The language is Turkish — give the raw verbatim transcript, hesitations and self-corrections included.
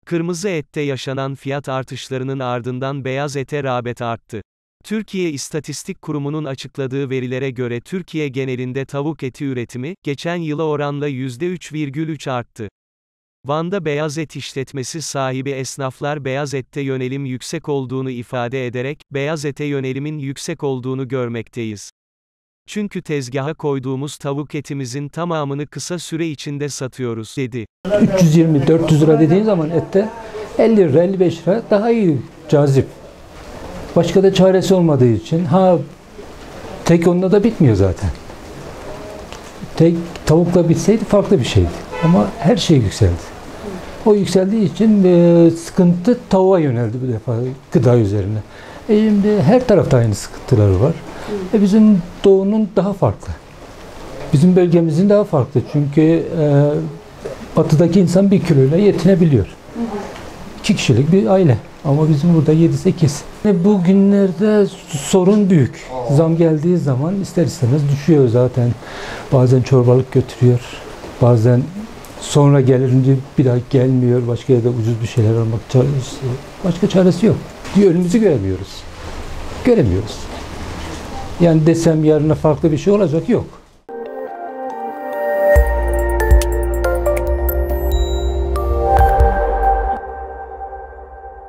Kırmızı ette yaşanan fiyat artışlarının ardından beyaz ete rağbet arttı. Türkiye İstatistik Kurumu'nun açıkladığı verilere göre Türkiye genelinde tavuk eti üretimi, geçen yıla oranla yüzde üç virgül üç arttı. Van'da beyaz et işletmesi sahibi esnaflar beyaz ette yönelim yüksek olduğunu ifade ederek, beyaz ete yönelimin yüksek olduğunu görmekteyiz. Çünkü tezgaha koyduğumuz tavuk etimizin tamamını kısa süre içinde satıyoruz, dedi. üç yüz yirmi dört yüz lira dediğin zaman ette elli lira elli beş lira daha iyi, cazip. Başka da çaresi olmadığı için, ha tek onunla da bitmiyor zaten. Tek tavukla bitseydi farklı bir şeydi. Ama her şey yükseldi. O yükseldiği için e, sıkıntı tavuğa yöneldi bu defa, gıda üzerine. E şimdi her tarafta aynı sıkıntıları var. E bizim doğunun daha farklı. Bizim bölgemizin daha farklı. Çünkü e, batıdaki insan bir kiloyla yetinebiliyor. İki kişilik bir aile. Ama bizim burada yedi sekiz. E, bu günlerde sorun büyük. Zam geldiği zaman ister istemez düşüyor zaten. Bazen çorbalık götürüyor. Bazen sonra gelince bir daha gelmiyor. Başka yerde ucuz bir şeyler almak çaresi. Başka çaresi yok. Önümüzü göremiyoruz. Göremiyoruz. Yani desem yarına farklı bir şey olacak, yok.